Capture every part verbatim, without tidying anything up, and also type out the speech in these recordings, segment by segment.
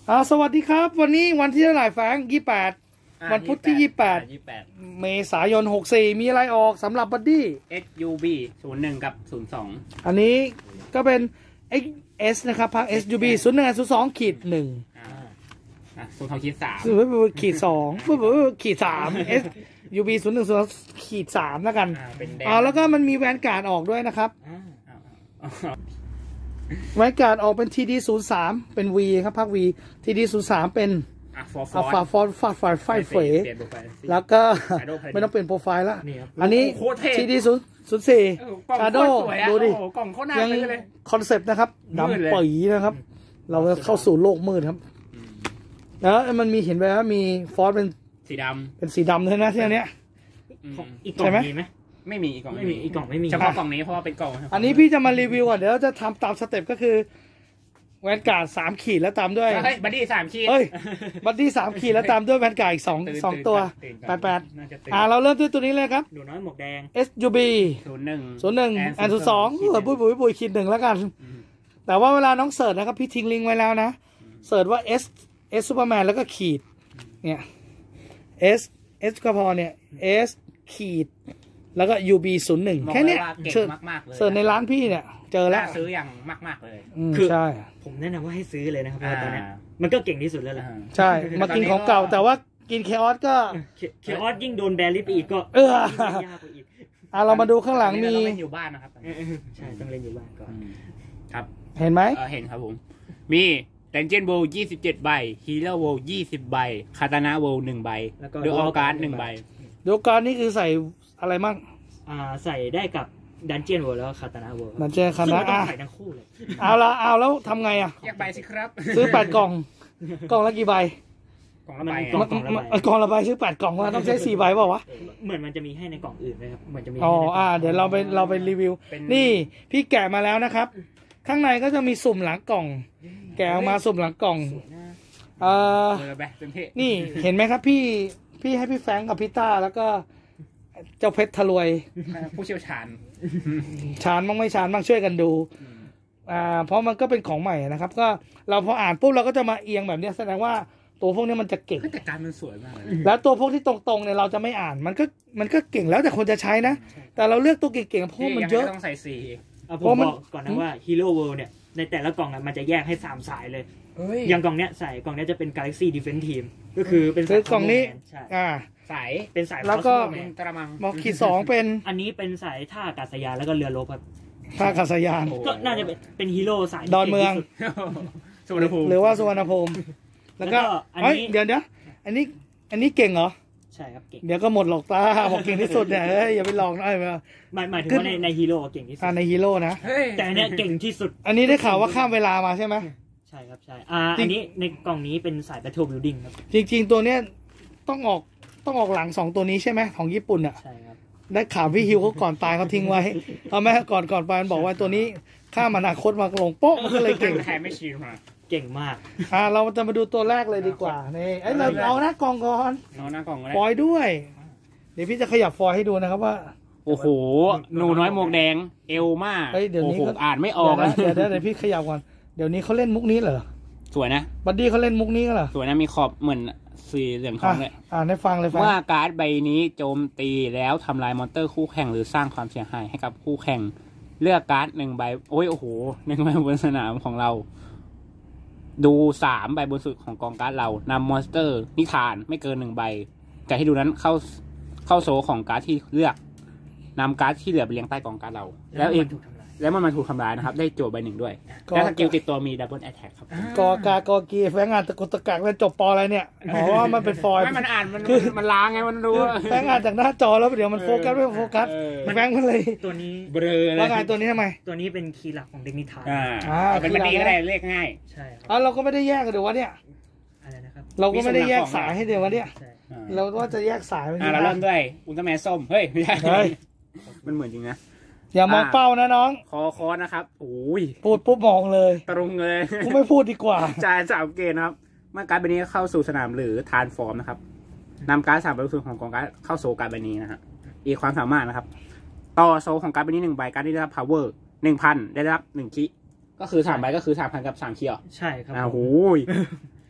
อ่าสวัสดีครับวันนี้วันที่เท่าไหร่แฟงยี่แปดวันพุธที่ยี่แปดเมษายนหกสี่มีอะไรออกสำหรับบัดดี้เอส ยู บี ศูนย์หนึ่งกับศูนย์สองอันนี้ก็เป็น เอ็กซ์ เอส นะครับพัก เอส ยู บี ศูนย์หนึ่งศูนย์สองขีดหนึ่งศูนย์สองขีดสามขีดสองขีดสาม S ยู บี ศูนย์หนึ่งศูนย์ขีดสามแล้วกันอ๋อแล้วก็มันมีแวนการ์ดออกด้วยนะครับแวนการ์ดออกเป็น ที ดี ศูนย์สาม เป็น V ครับพัก V ที ดี ศูนย์สามเป็นอัลฟาฟอร์ฟาไฟไฟเฟแล้วก็ไม่ต้องเปลี่ยนโปรไฟล์แล้วอันนี้ ที ดี ศูนย์ศูนย์สี่ชาโดดูดิยังคอนเซปต์นะครับดำปุ๋ยนะครับ เราเข้าสู่โลกมืดครับแล้วมันมีเห็นไหมว่ามีฟอนต์เป็นสีดำเป็นสีดำเลยนะที่อันเนี้ยอีกกล่องมีไหมไม่มีอีกกล่องไม่มีอีกกล่องไม่มีเฉพาะกล่องนี้เพราะว่าเป็นกล่องอันนี้พี่จะมารีวิวก่อนเดี๋ยวจะทำตามสเต็ปก็คือแวนการ์ดสามขีดแล้วตามด้วยบัดดี้สามขีดเฮ้ยบัดดี้สามขีดแล้วตามด้วยแวนการ์ดอีกสองสองตัวแปดแปดอ่าเราเริ่มด้วยตัวนี้เลยครับหนูน้อยหมวกแดงเอส ยู บีศูนย์หนึ่งศูนย์หนึ่งแอนศูนย์สองเออบุยบุยบุยขีดหนึ่งแล้วกันแต่ว่าเวลาน้องเสิร์ชนะครับพี่ทิ้งลิงก์ไว้แล้วนะเสิร์ชว่า S S ซูเปอร์แมนแล้วก็ขีดเนี่ย S S ก็พอเนี่ย S ขีดแล้วก็ ยู บี ศูนย์หนึ่งแค่นี้เสิร์ชเสิร์ชในร้านพี่เนี่ยเจอแล้วซื้ออย่างมากๆเลยคือใช่ผมแนะนำว่าให้ซื้อเลยนะครับเพราะตอนนี้มันก็เก่งที่สุดแล้วแหละใช่มากินของเก่าแต่ว่ากินเคออสก็เคออสยิ่งโดนแบรี่ไปอีกก็เออยากกว่าอีกอ่ะเรามาดูข้างหลังมีเล่นอยู่บ้านนะครับใช่ต้องเล่นอยู่บ้านก่อนครับเห็นไหมเห็นครับผมมีแดนเจียนโวลยี่สิบเจ็ดใบฮีโร่โวลยี่สิบใบคาตานะโวลหนึ่งใบดูออการ์ดหนึ่งใบดูการ์ดนี่คือใส่อะไรมั่งอ่าใส่ได้กับดันเจียนโวลแล้วคาตานะโวลดันเจียนคาตานะใส่ทั้งคู่เลยเอาละเอาแล้วทำไงอ่ะแยกใบสิครับซื้อแปดกล่องกล่องละกี่ใบกล่องละใบกล่องละใบซื้อแปดกล่องว่าต้องใช้สี่ใบเปล่าวะเหมือนมันจะมีให้ในกล่องอื่นนะครับเหมือนจะมีอ๋ออ่าเดี๋ยวเราไปเราไปรีวิวนี่พี่แกะมาแล้วนะครับข้างในก็จะมีสุ่มหลังกล่องแกะออกมาสุ่มหลังกล่องเออนี่เห็นไหมครับพี่พี่ให้พี่แฟงกับพี่ต้าแล้วก็เจ้าเพชรทะลวยผู้เชี่ยวชาญชาญบ้างไม่ชาญบ้างช่วยกันดูอ่าเพราะมันก็เป็นของใหม่นะครับก็เราพออ่านปุ๊บเราก็จะมาเอียงแบบนี้แสดงว่าตัวพวกนี้มันจะเก่งแต่การมันสวยมากแล้วตัวพวกที่ตรงๆเนี่ยเราจะไม่อ่านมันก็มันก็เก่งแล้วแต่คนจะใช้นะแต่เราเลือกตัวเก่งๆเพราะมันเยอะต้องใส่สีผมบอกก่อนนะว่า Hero World เนี่ยในแต่ละกล่องมันจะแยกให้สามสายเลยอย่างกล่องเนี้ยใส่กล่องเนี้ยจะเป็น Galaxy Defense Team ก็คือเป็นกล่องนี้อ่าสายเป็นสายแล้วก็มอขีดสองเป็นอันนี้เป็นสายท่าอากาศยานแล้วก็เรือรบครับท่าอากาศยานก็น่าจะเป็นเป็นฮีโร่สายดอนเมืองสุวรรณภูมิหรือว่าสุวรรณภูมิแล้วก็เฮ้ยเดี๋ยวเดี๋ยวอันนี้อันนี้เก่งเหรอใช่ครับเก่งเดี๋ยวก็หมดหลอกตาบอกเก่งที่สุดเนี่ยเฮ้ยอย่าไปลองนะหมายหมายถึงว่าในในฮีโร่เก่งที่สุดในฮีโร่นะแต่เนี้ยเก่งที่สุดอันนี้ได้ข่าวว่าข้ามเวลามาใช่ไหมใช่ครับใช่อ่าอันนี้ในกล่องนี้เป็นสาย Battle Building ครับจริงๆตัวเนี้ยต้องออกต้องออกหลังสองตัวนี้ใช่ไหมของญี่ปุ่นอ่ะใช่ครับได้ข่าวพี่ฮิวเขาก่อนตายเขาทิ้งไว้เอาไหมก่อนก่อนไปมันบอกว่าตัวนี้ข้ามอนาคตมาลงโป๊ะมันก็เลยเก่งแทนไม่ชินมาเก่งมากอ่าเราจะมาดูตัวแรกเลยดีกว่านี่ไอ้เราเอาหน้ากล่องก่อนเอาหน้ากล่องฟอยด้วยเดี๋ยวพี่จะขยับฟอยให้ดูนะครับว่าโอ้โหหนูน้อยหมวกแดงเอลมากเดี๋ยวนี้อ่านไม่ออกนะเดี๋ยวเดี๋ยวพี่ขยับก่อนเดี๋ยวนี้เขาเล่นมุกนี้เหรอสวยนะบัดดี้เขาเล่นมุกนี้เหรอสวยนะมีขอบเหมือนสีเหลืองทองเลยอ่านให้ฟังเลยว่าการ์ดใบนี้โจมตีแล้วทำลายมอนเตอร์คู่แข่งหรือสร้างความเสียหายให้กับคู่แข่งเลือกการ์ดหนึ่งใบโอ้ยโอ้โหหนึ่งใบบนสนามของเราดูสามใบบนสุดของกองการ์ดเรานำมอนสเตอร์นิทานไม่เกินหนึ่งใบแต่ให้ดูนั้นเข้าเข้าโซของการ์ดที่เลือกนำการ์ดที่เหลือไปเลี้ยงใต้กองการ์ดเราแล้วเองแล้วมันมาถูกทำลายนะครับได้โจทย์ใบหนึ่งด้วยแล้วสกิลติดตัวมีดับเบิลแอทแทกครับกอกากอกีแฟงอ่านตะกุตะกักแล้วจบปออะไรเนี่ยอ๋อมันเป็นฟอยล์ไม่มันอ่านมันมันล้างไงมันรู้แฟงอ่านจากหน้าจอแล้วเดี๋ยวมันโฟกัสไม่โฟกัสแฟงมันเลยตัวนี้เบลอเลยว่าไงตัวนี้ทำไมตัวนี้เป็นคีย์หลักของเด็กนิทานอ่าเป็นบันดีก็ได้เลขง่ายใช่อ่าเราก็ไม่ได้แยกกันเดี๋ยววะเนี่ยอะไรนะครับเราก็ไม่ได้แยกสายให้เดี๋ยววะเนี่ยเราว่าจะแยกสายอ่าเราเริ่มด้วยอุลตร้าแมนส้มเฮ้ยไม่ใช่มันเหมือนจริงนะอย่ามองเป้านะน้องคอคอนะครับโอ้ยพูดปุ๊บมองเลยตรงเลยกูไม่พูดดีกว่าจ่ายสามเกณฑ์ครับเมื่อการ์ดใบนี้เข้าสู่สนามหรือทานฟอร์มนะครับนำการ์ดสามใบสุดของกองการ์ดเข้าโซการ์ดใบนี้นะฮะอีกความสามารถนะครับต่อโซของการ์ดใบนี้หนึ่งใบการ์ดที่ได้รับ power หนึ่งพันได้รับหนึ่งคิก็คือสามใบก็คือสามพันกับสามคิอ่ะใช่ครับอ้าวโห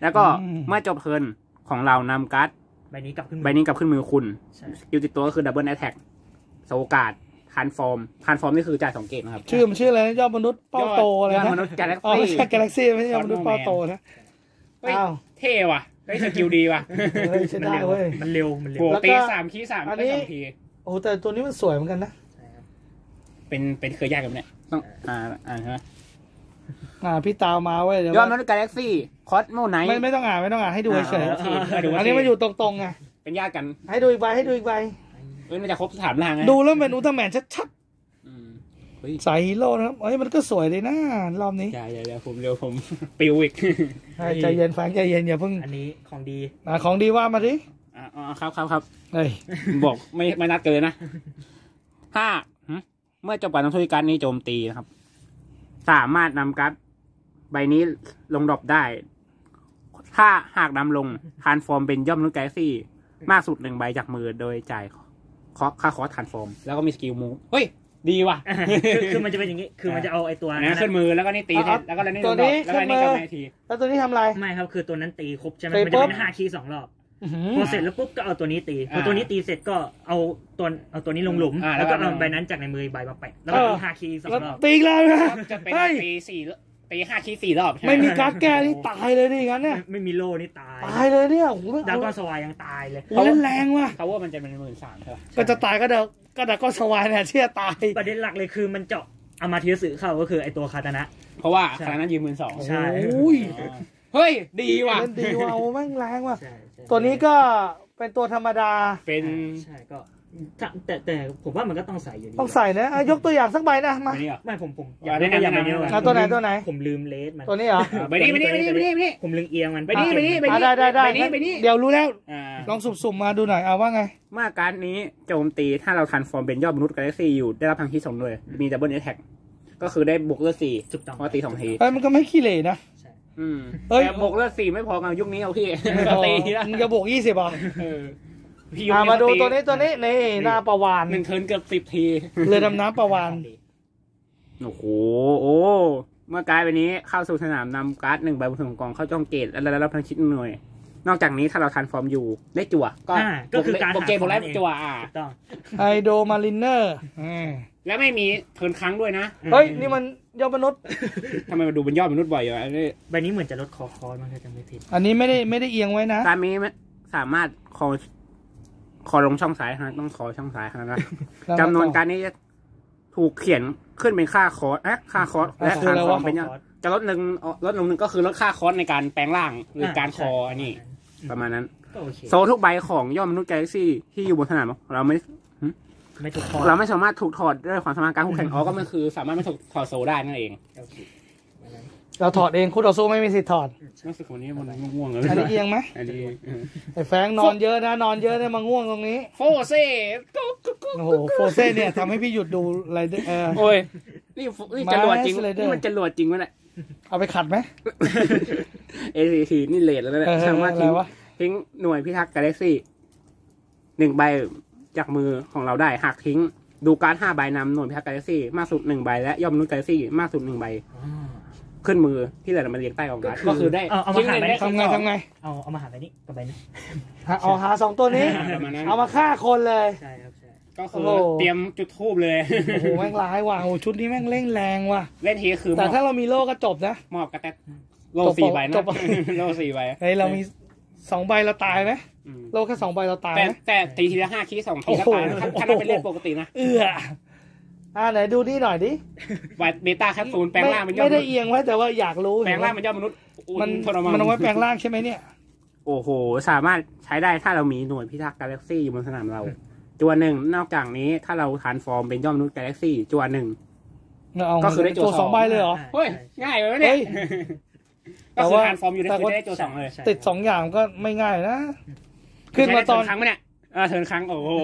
แล้วก็เมื่อจบเทิร์นของเรานำการ์ดใบนี้กลับขึ้นใบนี้กลับขึ้นมือคุณสกิลติดตัวก็คือดับเบิลแอทแทกโซการ์ดทานฟอร์มทานฟอร์มนี่คือจ่ายสองเกตนะครับชื่อมันชื่ออะไรยอดมนุษย์เป้าโตอะไรนะยอดมนุษย์กาแล็กซี่อ๋อไม่ใช่กาแล็กซี่ไม่ใช่ยอดมนุษย์เป้าโตนะอ้าวเท่ว่ะได้สกิลดีว่ะใช่ได้เว้ยมันเร็วมันเร็วตีสามคีสามอันนี้โอ้แต่ตัวนี้มันสวยเหมือนกันนะเป็นเป็นเคยยากกับเนี่ยต้องอ่าอ่านใช่ไหมอ่าพี่ตาวมาเว้ยยอดมนุษย์กาแล็กซี่คอสโมไนท์ไม่ไม่ต้องอ่านไม่ต้องอ่านให้ดูเฉยอันนี้มันอยู่ตรงๆไงเป็นญาติกันให้ดูอีกใบให้ดูอีกใบเอ้ยมันจะครบสามล่างไงดูแล้วเป็นอุลตร้าแมนชัดๆสายฮีโร่นะครับเอ้ยมันก็สวยเลยนะรอบนี้ใช่ๆเดี๋ยวผมเร็วผมปิวอีกใจเย็นฟังใจเย็นอย่าเพิ่งอันนี้ของดีอ่าของดีว่ามาดิอ๋อครับครับครับเฮ้ยบอกไม่ไม่นัดเกินนะถ้าเมื่อจบการทำธุรการนี้โจมตีนะครับสามารถนำการ์ดใบนี้ลงดรอปได้ถ้าหากนำลงทรานส์ฟอร์มเป็นย่อมนุษย์แกลซี่มากสุดหนึ่งใบจากมือโดยจ่ายค่าคอสทรานส์ฟอร์มแล้วก็มีสกิลมูฟเฮ้ยดีว่ะคือมันจะเป็นอย่างนี้คือมันจะเอาไอตัวนั้นขึ้นมือแล้วก็นี่ตีเสร็จแล้วก็แล้วนี่ลงดรอปแล้วก็นี่กลับมาทีแล้วตัวนี้ทำอะไรไม่ครับคือตัวนั้นตีครบใช่ไหมมันจะเป็นห้าคีย์สองรอบพอเสร็จแล้วปุ๊บก็เอาตัวนี้ตีพอตัวนี้ตีเสร็จก็เอาตัวเอาตัวนี้ลงหลุมแล้วก็เอาใบนั้นจากในมือใบมาแปะแล้วก็ตีห้าคีย์สองรอบตีแล้วนะจะเป็นตีสี่ตีห้าคีย์สี่รอบไม่มีการ์ดแก้นี่ตายเลยดิงั้นเนี่ยไม่มีโล่นี่ตายตายเลยเนี่ยดาวก้อนสวายยังตายเลยเล่นแรงว่ะเขาว่ามันจะเป็นหมื่นสามใช่ไหมก็จะตายก็เดาก็ดาวก้อนสวายเนี่ยเชื่อตายประเด็นหลักเลยคือมันเจาะอามาเทียสึเข้าก็คือไอตัวคาตานะเพราะว่าคาตานะยืมหมื่นสองใช่เฮ้ยดีว่ะดีว่ะโอ้แม่งแรงว่ะตัวนี้ก็เป็นตัวธรรมดาเป็นใช่ก็แต่แต่ผมว่ามันก็ต้องใส่อยู่ดีต้องใส่นะยกตัวอย่างสักใบนะมาไม่ผมผมอยากได้อย่างนี้ตัวไหนตัวไหนผมลืมเลสมันตัวนี้เหรอไปนี่ไปนี่ไปนี่ไปนี่ไปนี่ผมลืมเอียงมันไปนี่ไปนี่ไปนี่ได้ได้ได้ไปนี่เดี๋ยวรู้แล้วลองสุ่มๆมาดูหน่อยเอาว่าไงเมื่อการนี้โจมตีถ้าเราทรานส์ฟอร์มเป็นยอดมนุษย์กาแล็กซี่อยู่ได้รับพลังที่สองด้วยมีดับเบิลแอทแทกก็คือได้บวกเลือดสี่เพราะตีสองทีเอ้ยมันก็ไม่ขี้เหร่นะอืมแต่บวกเลือดสี่ไม่พอกันยุคนี้เอาพี่ตีมึงจะบวกยี่สิบอ่ะมาดูตัวนี้ตัวนี้นี่หน้าประวานหนึ่งเทิร์นเกือบสิบทีเรือดำน้ำประวานโอ้โหโอ้เมื่อกายวันนี้เข้าสู่สนามนำการ์ดหนึ่งใบบนถุงกองเข้าจ้องเกตแล้วรับพลังชิดหน่วยนอกจากนี้ถ้าเราทรานส์ฟอร์มอยู่ได้จั่วก็ก็คือการโปเกมอนแรกจั่วอ่ะไฮโดมารินเนอร์แล้วไม่มีเทิร์นครั้งด้วยนะเฮ้ยนี่มันยอดมนุษย์ทำไมมันดูเป็นยอดมนุษย์บ่อยอยู่อันนี้ใบนี้เหมือนจะลดคอคอร์มันจะไม่ผิดอันนี้ไม่ได้ไม่ได้เอียงไว้นะการนี้สามารถคอคอลงช่องซ้ายนะต้องคอช่องซ้ายนะจำนวนการนี้จะถูกเขียนขึ้นเป็นค่าคอร์สนะค่าคอร์สและทรานส์ฟอร์มเป็นจะลดหนึ่งลดลงหนึ่งก็คือลดค่าคอร์สในการแปลงร่างหรือการคออันนี้ประมาณนั้นโซทุกใบของยอดมนุษย์กาแล็กซี่ที่อยู่บนสนามเราไม่ไม่ถูกถอดเราไม่สามารถถูกถอดด้วยความสามารถการคู่แข่งอ๋อก็มันคือสามารถไม่ถูกถอดโซได้นั่นเองเราถอดเองคู่ต่อสู้ไม่มีสิทธิ์ถอดรู้สึกคนนี้มันง่วงเลยอันนี้เอียงไหมอันนี้ไอ้แฟงนอนเยอะนะนอนเยอะเนี่ยมาง่วงตรงนี้โฟเซ่โอ้โหโฟเซ่เนี่ยทำให้พี่หยุดดูอะไรเออโอ้ยนี่นี่จะหลวดจริงนี่มันจะหลวดจริงวะเนี่ยเอาไปขัดไหมเอซีทีนี่เลทแล้วเนี่ยสามารถทิ้งทิ้งหน่วยพิทักษ์กาแล็กซี่หนึ่งใบจากมือของเราได้หากทิ้งดูการห้าใบนำหน่วยพิทักษ์กาแล็กซี่มากสุดหนึ่งใบและยอดมนุษย์กาแล็กซี่มากสุดหนึ่งใบขึ้นมือที่เหลือมาเรียงใต้กองการ์ดก็คือได้เอามาหาไปทำไงทำไงเอาเอามาหาไปนี่กับไปนี่เอาหาสองตัวนี้เอามาฆ่าคนเลยใช่ครับใช่ก็คือเตรียมจุดทูบเลยโอ้โหแม่งร้ายว่ะโอ้ชุดนี้แม่งเร่งแรงว่ะเล่นทีคือแต่ถ้าเรามีโล่ก็จบนะมอบกระแตโล่สี่ใบนะโล่สี่ใบเฮ้ยเรามีสองใบเราตายไหมโล่แค่สองใบเราตายไหมแต่ตีทีละห้าคีสองทีก็ตายนะถ้าเราเป็นเล่นปกตินะเอออ่าไหนดูนี่หน่อยดิเบต้าแคปซูลแปลงร่างมันไม่ได้เอียงไว้แต่ว่าอยากรู้แปลงร่างมันยอดมนุษย์มันมันเอาไว้แปลงร่างใช่ไหมเนี่ยโอ้โหสามารถใช้ได้ถ้าเรามีหน่วยพิทักษ์กาแล็กซี่อยู่บนสนามเราจัวหนึ่งนอกจากนี้ถ้าเราทรานส์ฟอร์มเป็นยอดมนุษย์กาแล็กซี่จัวหนึ่งก็คือได้จัวสองใบเลยเหรอเฮ้ยง่ายเลยเนี่ยก็คือทรานส์ฟอร์มอยู่ได้ได้จัวสองเลยติดสองอย่างก็ไม่ง่ายนะขึ้นมาตอนครั้งไหมเนี่ยอ่าเทิร์นครั้งโอ้โห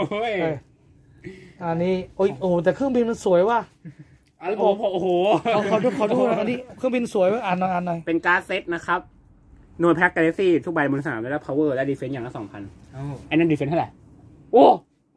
อันนี้โอ้ยโอ้แต่เครื่องบินมันสวยว่ะโอ้โหโอ้โหขอดูขอดูอันนี้เครื่องบินสวยว่ะอ่านหน่อยอ่านหน่อยเป็นการ์ดเซตนะครับหน่วยแพ็กกาแล็กซี่ทุกใบบนสนามได้รับ power และ defense อย่างละสองพันไอ้นั่น defense เท่าไหร่โอ้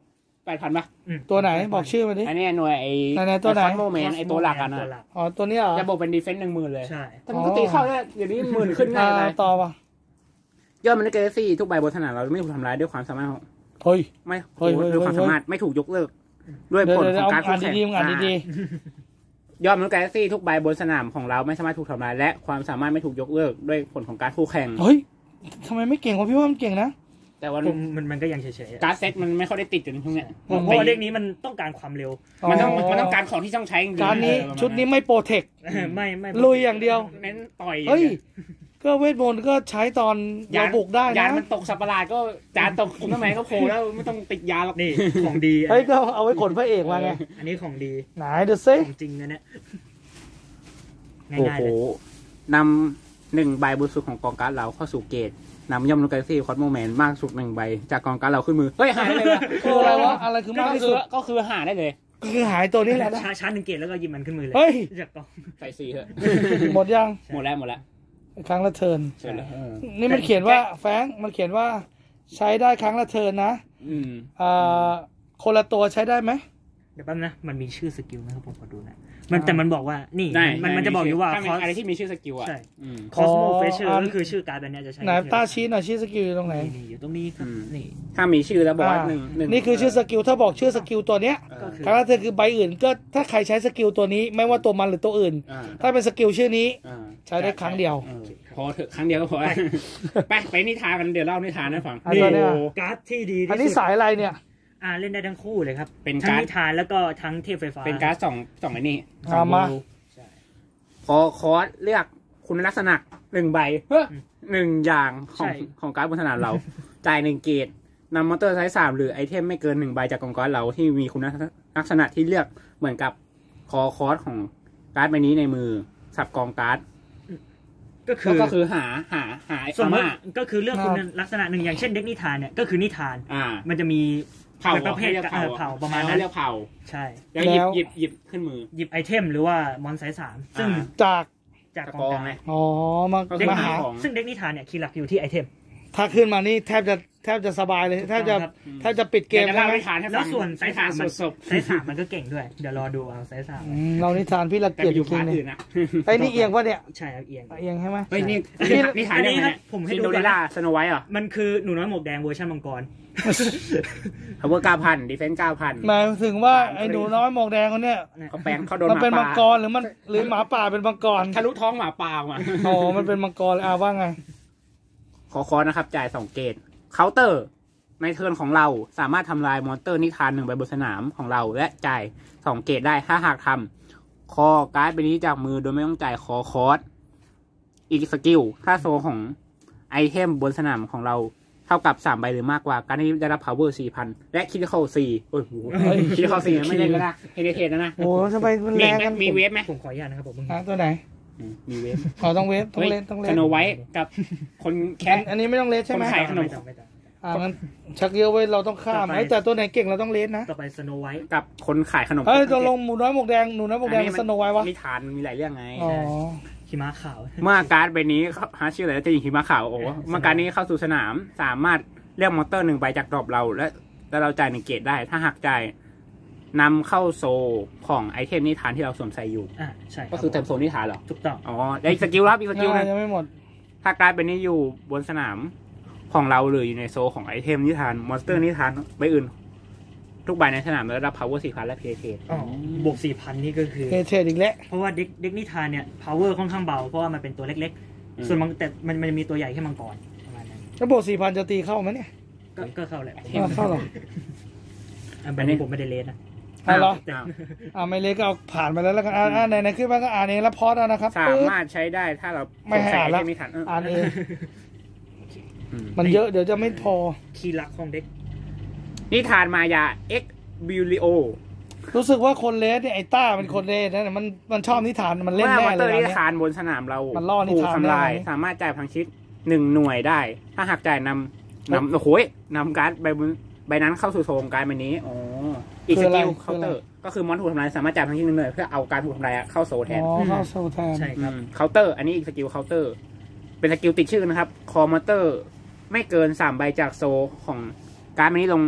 แปดพันป่ะตัวไหนบอกชื่อมาดิอันนี้หน่วยไอ้ไหนๆตัวไหนคอสโมแมนไอ้ตัวหลักอ่ะนะอ๋อตัวนี้เหรอจะบอกเป็นดีเฟนส์หนึ่งหมื่นเลยใช่แต่มันก็ตีเข้าได้เดี๋ยวนี้หมื่นขึ้นง่ายเลยต่อป่ะยอดมันในเกซี่ทุกใบบนสนามเราไม่ถูกทำร้ายด้วยความสามารถเฮ้ยไม่เฮ้ยเฮ้ยด้วยความสามารถไม่ถูกยกเลิกด้วยผลของการอ่านดีๆอ่านดียอดมนุษย์กาแล็กซี่ทุกใบบนสนามของเราไม่สามารถถูกทำลายและความสามารถไม่ถูกยกเลิกด้วยผลของการคู่แข่งๆเฮ้ยทำไมไม่เก่งวะพี่ว่ามันเก่งนะแต่ว่ามันมันก็ยังเฉยๆการเซ็ตมันไม่ค่อยได้ติดอยู่ในพวกเนี้ยเพราะว่าเด็กนี้มันต้องการความเร็วมันต้องมันต้องการของที่ต้องใช้จริงๆการนี้เออชุดนี้ไม่โปรเทคไม่ไม่ลุยอย่างเดียวเน้นต่อยเฮ้ยก็เวทมนต์ก็ใช้ตอนเราบุกได้ยานะนมันตกสับประหลาดก็จานตกคุณทำไมก็โผล่แล้วไม่ต้องติดยาหรอกนี่ของดีเฮ้ยก็เอาไว้ขนพระเอกมาไงอันนี้ของดีไหนดูซิของจริงนะเนี่ยโอ้ง่ายโหๆเลยนำหนึ่งใบบนสุดของกองการ์ดเราเข้าสู่เกตนำย่อมนุกาแล็กซี่คอสโมแมนมากสุดหนึ่งใบจากกองการ์ดเราขึ้นมือเฮ้ยหายได้เลยวะคืออะไรวะอะไรคือมากที่สุดก็คือหาได้เลยคือหายตัวนี้แหละนะชาร์จชาร์จหนึ่งเกตแล้วก็หยิบมันขึ้นมือเลยเฮ้ยจากกองใส่สีเถอะหมดยังหมดแล้วหมดแล้วครั้งละเทิร์นเสร็จแล้วเออนี่มันเขียนว่าแฟงมันเขียนว่าใช้ได้ครั้งละเทิร์นนะอืมอ่าคนละตัวใช้ได้ไหมเดี๋ยวแป๊บนะมันมีชื่อสกิลนะครับผมขอดูนะมันแต่มันบอกว่านี่ได้มันมันจะบอกอยู่ว่าถ้ามีอะไรที่มีชื่อสกิลอ่ะใช่อืมคอสโมเฟเชอร์ก็คือชื่อการ์ดแบบเนี้ยจะใช้ไหนตาชี้หน่อยชี้สกิลอยู่ตรงไหนนี่อยู่ตรงนี้ครับนี่ถ้ามีชื่อแล้วบอกว่าอ่าหนึ่งหนึ่งนี่คือชื่อสกิลถ้าบอกชื่อสกิลตัวเนี้ยก็คือครั้งละเทิร์นคือใบอื่นก็ถ้าใครใช้สกิลตัวนี้ไม่ว่าตัวมันหรือตัวอื่นอ่าถ้าเป็นสกิลชื่อนี้อ่าใช้ได้ครั้งเดียวเออพอเถอะครั้งเดียวก็พอไปไปนิทานกันเดี๋ยวเล่านิทานให้ฟังอันตัวเนี้ยการ์ดที่ดีอันที่นี้สุดสายอะไรเนี่ยอ่าเล่นได้ทั้งคู่เลยครับเป็นทั้งการ์ดนิทานแล้วก็ทั้งเทพไฟฟ้าเป็นการ์ดสองสองไอ้นี่สองเอามาบูขอคอร์สเลือกคุณลักษณะหนึ่งใบเฮ้ยหนึ่งอย่างของของการ์ดบนสนามเรา จ่ายหนึ่งเกตนำมอเตอร์ไซส์สามหรือไอเทมไม่เกินหนึ่งใบจากกองการ์ดเราที่มีคุณลักษณะที่เลือกเหมือนกับคอคอร์สของการ์ดใบนี้ในมือสับกองการ์ดก็คือก็คือหาหาหาสมอามติม่าก็คือเลือกคุณลักษณะหนึ่งอย่างเช่นเด็กนิทานเนี่ยก็คือนิทานอ่ามันจะมีเผาเป็นประเภทรียกเออเผาประมาณนั้นเรียกเผาใช่แล้วหยิบแล้วหยิบหยิบขึ้นมือหยิบไอเทมหรือว่ามอนไซส์สามซึ่งอ่าจากจากจากกกออง งกลางไงอ๋อมาก็คือมาหาของซึ่งเด็กนิทานเนี่ยคีย์หลักอยู่ที่ไอเทมถ้าขึ้นมานี่แทบจะแทบจะสบายเลยแทบจะครับแทบจะปิดเกมดี๋ยวใช่จะไหมเล่านิทานให้ฟังแล้วส่วนไซนิส์ทาสาน มมันสดไซส์สามมันก็เก่งด้วย เดี๋ยวรอดูเอาไซส์สามอืมเรานิทานพี่ละๆแต่เกียไปดอจยู่ริพาง ร์ทๆเลยอื่นนะไอ้นี่เอียงวะเนี่ยใช่ครับเอียงเอียงใช่ไหมเฮ้ยนี่นี่นิทานอันเรื่องนี้อะไรครับผมให้ซินดูโดเรลล่าสโนไวท์เหรอมันคือหนูน้อยหมวกแดงเวอร์ชันมังกรพาวเวอร์เก้าพันดีเฟนส์เก้าพันหมายถึงว่าไอ้หนูน้อยหมวกแดงคนเนี้ยเขาแปลงเขาโดนหมันมาเป็นมังป่ากรหรือมันหรือหมาป่าเป็นมังกรทะลุท้องหมาป่าออกมาอ๋อมันเป็นมังกรเลยอ่าว่าไงขอคอนะครับจ่ายสองเกตเคาน์เตอร์ ในเทิร์นของเราสามารถทำลายมอนเตอร์นิทานหนึ่งใบบนสนามของเราและจ่ายสองเกตได้ถ้าหากทำคอการ์ดใบนี้จากมือโดยไม่ต้องจ่ายคอคอร์สอีกสกิลถ้าโซของไอเทมบนสนามของเราเท่ากับสามใบหรือมากกว่าการนี้ได้รับ power สี่พันและคิดเข้าสี่โอ้โหคิดเข้าสี่ไม่เล่นแล้วนะเฮเดเทนแล้วนะโอ้ทำไมมันมีแรงไหมกันมีเวฟไหมผมขออนุญาตนะครับผมอ่ะตัวไหนอืมมีเวฟอ๋อต้องเวฟต้องเล่นต้องเล่สนโนไวท์กับคนแคอัทนอันนี้ไม่ต้องเลสใช่ไหมคนขาย ขนมไม่ต้องไม่ต้องอ่างั้นชักเยอะไว้เราต้องข้ามต่อไปไอ้ยแต่ตัวไหนเก่งเราต้องเลสนะต่อไปสโนไวท์กับคนขายขนมเฮ้ยตัวลงหมูน้อยหมวกแดงหนูน้อยหมวกแดงอัสโนไวท์วะนิทานมีหลายเรื่องไงอ๋อหิมะขาวเมื่อการ์ดใบนี้หาชื่ออะไรจะยิงหิมะขาวโอ้โหเมื่อการ์ดนี้เข้าสู่สนามสามารถเลือกมอนเตอร์หนึ่งใบจากดรอปเราและแล้วเราจ่ายหนึ่งเกตได้ ถ้าหากจ่ายนำเข้าโซของไอเทมนิทานที่เราสวมใส่อยู่อ่าใช่รับก็คือเติมโซนิทานเหรอถูกต้องอ๋อแล้วอีกสกิลครับอีกสกิลหนึงยังไม่หมดถ้าการ์ดใบนี้อยู่บนสนามของเราหรืออยู่ในโซของไอเทมนิทานมอนสเตอร์นิทานใบอื่น ทุกใบในสนามได้รับ power สี่พันและ เพย์เทอ๋อบวกสี่พันนี่ก็คือเพเทรดอีกแล้วเพราะว่าเด็กเด็กนิทานเนี่ย power ค่อนข้างเบา เพราะว่ามันเป็นตัวเล็กๆ ส่วนมังแต่มันมันจะมีตัวใหญ่แค่มังกรประมาณนั้นแล้วบวกสี่พันจะตีเข้าไหมเนี่ยก็ก็เข้าแหละอ่าเข้าเหรออันนี้ผมไม่ได้เลสนะอ่าเหรออ้าวอ่าไม่เลสก็เอาผ่านไปแล้วแล้วกันอ่าอ่าไหนไหนขึ้นมาก็อ่านเองแล้วพอดเอานะครับสาปึ๊บมารถใช้ได้ถ้าเราไม่ให้อ่านใส่แล้วไอเทมนิทานเอออ่านเองอืมมันเยอะเดี๋ยวจะไม่พอคีย์หลักของเด็กนิทานมายา X Bulio รู้สึกว่าคนเลสเนี่ยไอ้ต้าเป็นคนเลสนะมันมันชอบนิทานมันเล่นเมื่อแน่มอนเลเตอย ร์นะนิเนี่ยทานบนสนามเรามันล่อนิถูกทานทำลายได้ไหมสามารถจ่ายพลังชีวิตหนึ่งหน่วยได้ ถ้าหากจ่ายนำนำโอ้โหยนำการ์ดใบบนใบนั้นเข้าสู่โซนการ์ดใบนี้อ๋ออีกสกิลเคาน์เตอร์ก็คือมอนถูกทำลายสามารถจ่ายพลังชีวิตหนึ่งหน่วยเพื่อเอาการถูกทำลายเข้าโซแทนอ๋อเข้าโซแทนใช่ครับเคาน์เตอร์อันนี้อีกสกิลเคาน์เตอร์ เป็นสกิลติดชื่อนะครับ คอมมอนเตอร์ ไม่เกินสามใบจากโซของการ์ดใบนี้ลง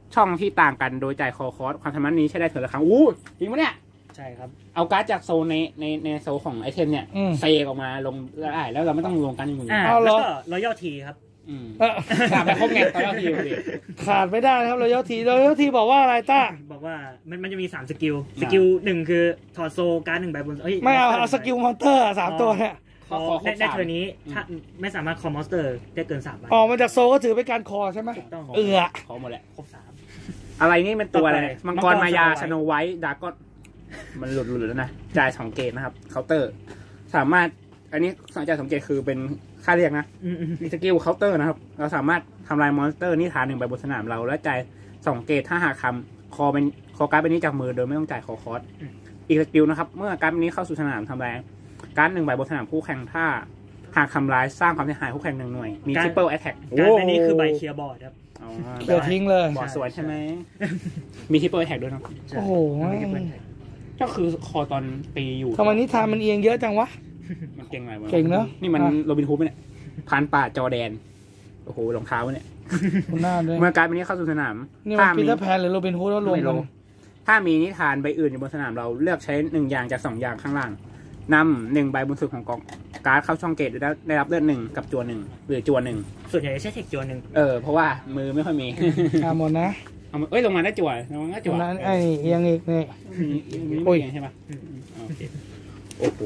ช่องที่ต่างกันโดยจ่ายคอคอสความสามารถนี้ใช้ได้เถอะละครั้งอู้จริงปะเนี่ยใช่ครับเอาการ์ดจากโซนในในในโซนของไอเทมเนี่ยเซกออกมาลงได้แล้วเราไม่ต้องลงกันอย่างอื่นอ่าแล้วก็รอยัลทีครับอืมขาดไปครบไงรอยัลทีขาดไม่ได้ครับรอยัลทีรอยัลทีบอกว่าอะไรต้าบอกว่ามันมันจะมีสามสกิลสกิลหนึ่งคือถอดโซการ์ดหนึ่งใบบนเอ้ยไม่เอาเอาสกิลมอนเตอร์สามตัวเนี่ยคอในในเทอร์นี้ถ้าไม่สามารถคอมอนสเตอร์ได้เกินสามใบออกมาจากโซก็ถือเป็นการคอใช่ไหมเออคอหมดแหละครบสามอะไรนี่เป็นตัวอะไรมังกรมายาสโนไวท์ดาร์ก็มันหลุดหลุดแล้วนะจ่ายสองเกตนะครับเคาน์เตอร์สามารถอันนี้สองจ่ายสองเกตคือเป็นค่าเรียกนะมีสกิลเคาน์เตอร์นะครับเราสามารถทำลายมอนสเตอร์นี่ฐานหนึ่งใบบนสนามเราและจ่ายสองเกตถ้าหากคำคอเป็นคอการ์ดเป็นนี้จากมือโดยไม่ต้องจ่ายคอคอสอีกสกิลนะครับเมื่อการ์ดนี้เข้าสู่สนามทำลายการ์ดหนึ่งใบบนสนามคู่แข่งถ้าหากทำลายสร้างความเสียหายคู่แข่งหนึ่งหน่วยมี triple attack การ์ดนี้คือใบเคลียร์บอร์ดครับเคลียร์ทิ้งเลยบอร์ดสวนใช่ไหมมี triple attack ด้วยนะโอ้โหก็คือคอตอนตีอยู่ทำไมนิทานมันเอียงเยอะจังวะมันเก่งไงวะเก่งเนอะนี่มันโรบินฮูดเนี่ยพันป่าจอแดนโอ้โหรองเท้าเนี่ยเมื่อการเป็นนี้เข้าสู่สนามถ้ามีปีเตอร์แพนหรือโรบินฮูดแล้วรวมกันถ้ามีนิทานใบอื่นอยู่บนสนามเราเลือกใช้หนึ่งอย่างจากสองอย่างข้างล่างนำหนึ่งใบบนสุดของกองการ์ดเข้าช่องเกตได้รับเลือดหนึ่งกับจัวหนึ่งหรือจัวหนึ่งส่วนใหญ่ใช้เทคจัวหนึ่งเออเพราะว่ามือไม่ค่อยมีอ่าหมดนะเอาเอ้ยลงมาได้จั่วลงมาได้จั่วนั้นไอ้ยังอีกนี่โอ้ยใช่ปะโอ้โห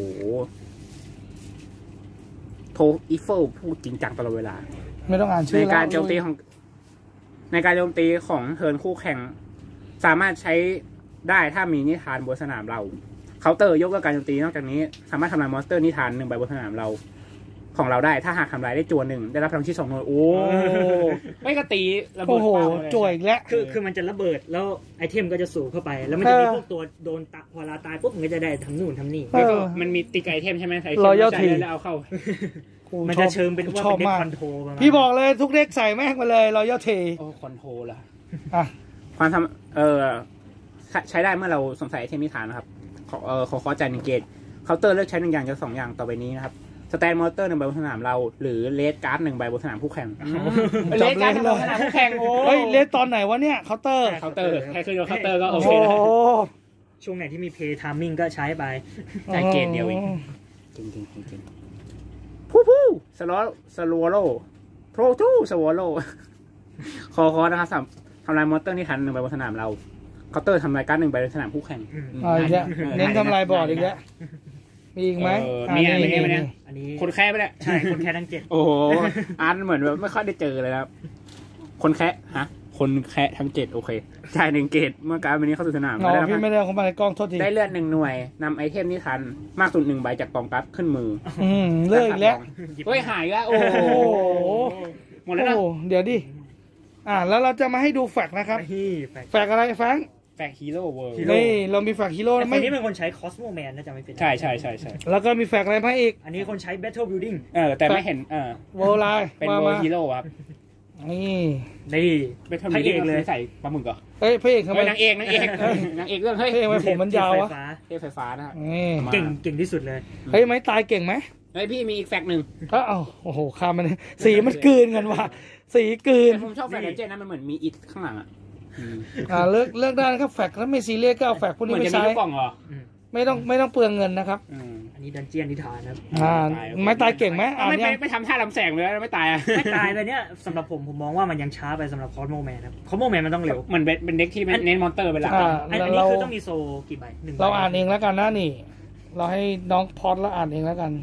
โทอีเฟิลพูดจริงจังตลอดเวลาไม่ต้องอ่านชื่อในการโจมตีของในการโจมตีของเทิร์นคู่แข่งสามารถใช้ได้ถ้ามีนิทานบนสนามเราเคาน์เตอร์ยกเลิกการโจมตีนอกจากนี้สามารถทำลายมอนสเตอร์นิทานหนึ่งใบบนสนามเราของเราได้ถ้าหากทำลายได้จั่วหนึ่งได้รับพลังชีสสองหน่วยโอ้ไม่ก็ตีระเบิดเปล่าจั่วอีกแล้วคือคือมันจะระเบิดแล้วไอเทมก็จะสูงเข้าไปแล้วมันจะมีพวกตัวโดนตะพอลาตายปุ๊บมันก็จะได้ทำนู่นทำนี่แล้วก็มันมีตีไอเทมใช่ไหมไอเทมใส่แล้วเอาเข้ามันจะเชิงเป็นว่าเป็นเด็กคอนโทรพี่บอกเลยทุกเด็กใส่แม่งมาเลยรอยัลทีโอ้คอนโทรล่ะอ่ะความทำเออใช้ได้เมื่อเราสงสัยไอเทมนิทานนะครับขอเออขอขอจ่ายหนึ่งเกตเคาน์เตอร์เลือกใช้หนึ่งอย่างจากสองอย่างต่อไปนี้นะครับสแตนมอเตอร์หนึ่งใบบนสนามเราหรือเลสการ์ดหนึ่งใบบนสนามคู่แข่งเลสการ์ดหนึ่งใบบนสนามคู่แข่งโอ้ยเลสตอนไหนวะเนี่ยเคาน์เตอร์เคาน์เตอร์แค่ขึ้นเคาน์เตอร์ก็โอเคแล้วช่วงไหนที่มีเพย์ทามมิ่งก็ใช้ไปจ่ายเกตเดียวอีกจริงจริงจริงผู้ผู้สโลสโลโลโปรทูสโลโลคอคอนะครับทำลายมอเตอร์นี่ทันหนึ่งใบบนสนามเราเคาน์เตอร์ทำลายการ์ดหนึ่งใบบนสนามคู่แข่งอ่าเน้นทำลายบอร์ดอีกแล้วมีอีกไหมมีอะไรมีอะไรอันนี้คนแค่ไปแหละใช่คนแค่ทั้งเจ็ดโอ้โหอ่านเหมือนแบบไม่ค่อยได้เจอเลยครับคนแค่ฮะคนแค่ทั้งเจ็ดโอเคจ่ายหนึ่งเกตเมื่อการวันนี้เข้าสู่สนามได้พี่ไม่ได้ของมาในกล้องโทษทีได้เลือดหนึ่งหน่วยนำไอเทมนี้ทันมากสุดหนึ่งใบจากกองการ์ดขึ้นมืออืมเลิกแล้วเฮ้ยหายแล้วโอ้โหหมดแล้วนะเดี๋ยวดิอ่าแล้วเราจะมาให้ดูแฟกนะครับแฟกอะไรแฟงแฟกฮีโร่เวิร์ดนี่เรามีแฟกฮีโร่ไม่นี่เป็นคนใช้คอสโมแมนนะจะไม่เป็นใช่ใช่ใช่ใช่แล้วก็มีแฟกอะไรมาอีกอันนี้คนใช้แบทเทิลบิลดิ้งเออแต่ไม่เห็นเออเวิร์ไลน์เป็นเวิร์ฮีโร่ครับนี่นี่เป็นพระเอกเลยใส่ปลาหมึกเหรอเฮ้ยพระเอกทำไมนางเอกนางเอกนางเอกเรื่องเฮ้ยทำไมผมมันยาววะเทพไฟฟ้านะเก่งเก่งที่สุดเลยเฮ้ยไม่ตายเก่งไหมเฮ้ยพี่มีอีกแฟกหนึ่งก็เอาโอ้โหข้ามมันสีมันกลืนกันว่ะสีกลืนผมชอบแฟกเจนนะมันเหมือนมีอิฐข้างหลังอ่ะอ่าเลิกเลิกได้นะครับแฟกแล้วไม่ซีเรียสก็เอาแฟกพวกนี้ไปใช้ไม่ต้องไม่ต้องเปลืองเงินนะครับอันนี้ดันเจียนนิทานนะอ่าไม่ตายเก่งไหมอ่าไม่ไม่ทำท่าลำแสงเลยไม่ตายไม่ตายเลยเนี่ยสำหรับผมผมมองว่ามันยังช้าไปสำหรับคอสโมแมนครับคอสโมแมนมันต้องเร็วมันเป็นเด็กที่เน้นมอนเตอร์เป็นหลักอันนี้คือต้องมีโซกี่ใบหนึ่งเราอ่านเองแล้วกันนะนี่เราให้น้องพอดแล้วอ่านเองแล้วกัน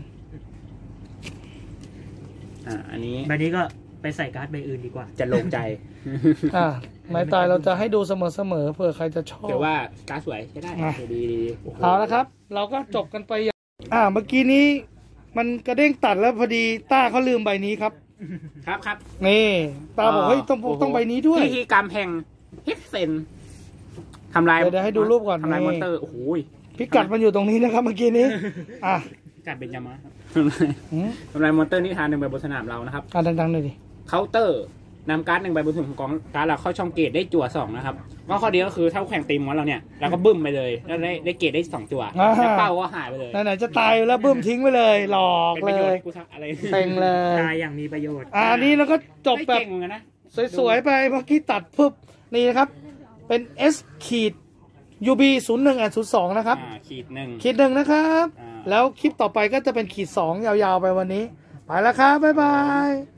อ่าอันนี้ใบนี้ก็ไปใส่การ์ดใบอื่นดีกว่าจะลงใจอ่าไม่ตายเราจะให้ดูเสมอๆเผื่อใครจะชอบเดี๋ยวว่าการ์ดสวยใช้ได้ดีดีเอาละครับเราก็จบกันไปอ่าเมื่อกี้นี้มันกระเด้งตัดแล้วพอดีต้าเขาลืมใบนี้ครับครับครับนี่ตาบอกเฮ้ยต้องต้องใบนี้ด้วยพิธีกรรมแห่งเฮกเซนทำลายเดี๋ยวให้ดูรูปก่อนทำลายมอนเตอร์โอ้โหพิกัดมันอยู่ตรงนี้นะครับเมื่อกี้นี้อ่ะพิกัดเบญจมาศทำลายมอนเตอร์นิทานหนึ่งใบบนสนามเรานะครับอ่ะดังๆหน่อยดิเคาน์เตอร์นำการ์ดหนึ่งใบบนสุดของกองการ์ดเราเข้าช่องเกตได้จั่วสองนะครับก็ข้อดีก็คือถ้าแข่งตีมของเราเนี่ยเราก็บึ้มไปเลยแล้วได้ได้เกตได้สองจั่วแล้วเป้าก็หายไปเลยไหนๆจะตายแล้วบึ้มทิ้งไปเลยหลอกเลยกูอะไรเต็งเลยตายอย่างมีประโยชน์อ่านี่เราก็จบแบบสวยๆไปเมื่อกี้ตัดปุ๊บนี่นะครับเป็น S ขีด ยู บี ศูนย์ หนึ่ง แอนด์ ศูนย์ สองนะครับขีดหนึ่งขีดหนึ่งนะครับแล้วคลิปต่อไปก็จะเป็นขีดสองยาวๆไปวันนี้ไปแล้วครับบ๊ายบาย